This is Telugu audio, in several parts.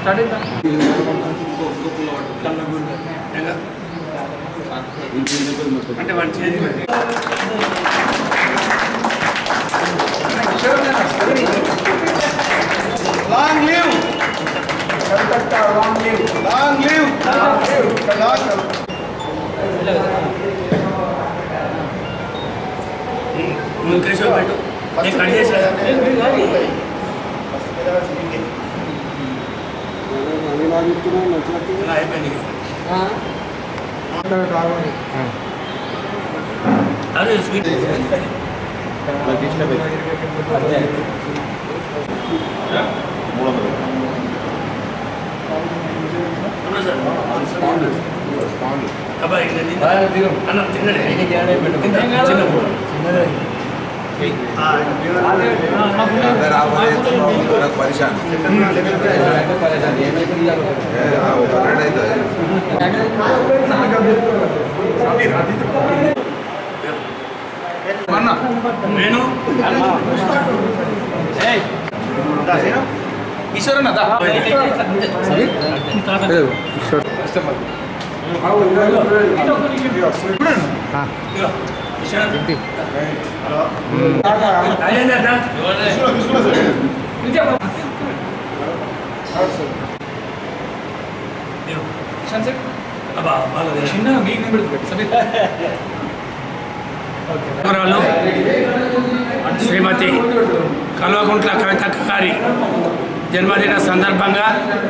అంటే వాడి చేతి Long live! Long live! Long live! Long live! कैसे बैठो एक खड़े से अरे स्वीट परेशान ईश्वर ना శ్రీమతి కల్వకుంట్ల కవితక్క గారి జన్మదిన సందర్భంగా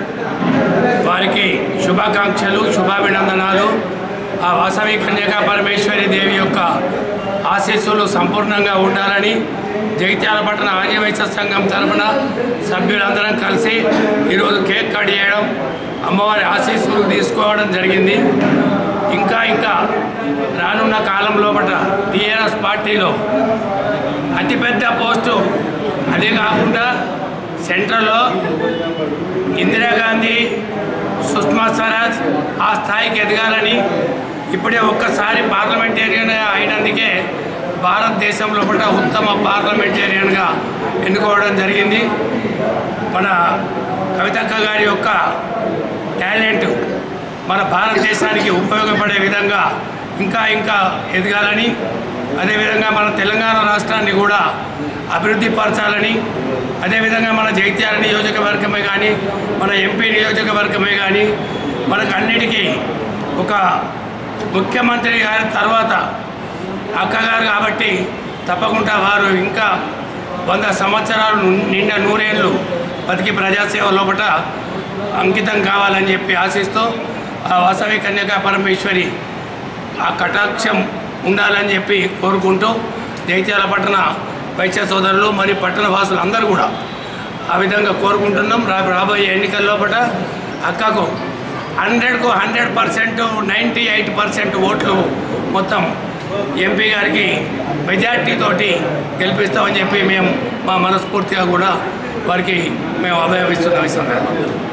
వారికి శుభాకాంక్షలు శుభాభినందనాలు. ఆ వాసవి కన్యకా పరమేశ్వరి దేవి యొక్క ఆశీస్సులు సంపూర్ణంగా ఉండాలని జగిత్యాల పట్టణ ఆర్యవైశ్య సంఘం తరఫున సభ్యులందరం కలిసి ఈరోజు కేక్ కట్ చేయడం, అమ్మవారి ఆశీస్సులు తీసుకోవడం జరిగింది. ఇంకా రానున్న కాలం లోపల టీఆర్ఎస్ పార్టీలో అతిపెద్ద పోస్టు, అదే కాకుండా సెంట్రల్లో ఇందిరాగాంధీ, సుష్మా స్వరాజ్ ఆ స్థాయికి ఎదగాలని, ఇప్పుడే ఒక్కసారి పార్లమెంటేరియన్ అయినందుకే భారతదేశంలో కూడా ఉత్తమ పార్లమెంటేరియన్గా ఎన్నుకోవడం జరిగింది. మన కవితక్క గారి యొక్క టాలెంట్ మన భారతదేశానికి ఉపయోగపడే విధంగా ఇంకా ఎదగాలని, అదేవిధంగా మన తెలంగాణ రాష్ట్రాన్ని కూడా అభివృద్ధి పరచాలని, అదేవిధంగా మన జగిత్యాల నియోజకవర్గమే కానీ మన ఎంపీ నియోజకవర్గమే కానీ మనకు అన్నిటికీ ఒక ముఖ్యమంత్రి గారి తర్వాత అక్కగారు కాబట్టి తప్పకుండా వారు ఇంకా 100 సంవత్సరాలు నిండా 100 ఏళ్ళు బతికి ప్రజాసేవ లోపల అంకితం కావాలని చెప్పి ఆశిస్తూ ఆ వాసవి కన్యకా పరమేశ్వరి ఆ కటాక్షం ఉండాలని చెప్పి కోరుకుంటూ జగిత్యాల పట్టణ వైశ్య సోదరులు మరియు పట్టణ వాసులు అందరూ కూడా ఆ విధంగా కోరుకుంటున్నాం. రాబోయే ఎన్నికల లోపల అక్కకు 100కు 100%, 98% ఓట్లు మొత్తం ఎంపీ గారికి మెజార్టీ తోటి గెలిపిస్తామని చెప్పి మేము మా మనస్ఫూర్తిగా కూడా వారికి మేము అభయమిస్తున్నాం.